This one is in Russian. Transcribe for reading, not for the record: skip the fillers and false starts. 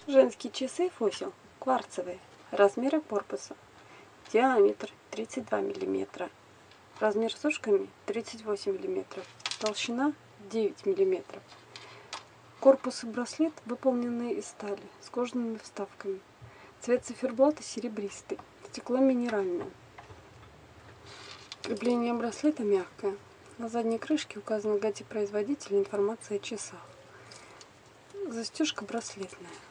Женские часы Фосил кварцевые. Размеры корпуса. Диаметр 32 мм. Размер с ушками 38 мм. Толщина 9 мм. Корпус и браслет выполнены из стали с кожаными вставками. Цвет циферблата серебристый. Стекло минеральное. Крепление браслета мягкое. На задней крышке указан логотип производителя и информация о часах. Застежка браслетная.